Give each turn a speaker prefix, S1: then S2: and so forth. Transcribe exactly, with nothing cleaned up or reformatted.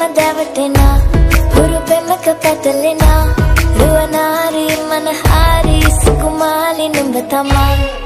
S1: දැවටෙනා හුරු පෙමක පැටලෙනා රුවනාරි මනහාරි සුකුමාලි නුඹ තමා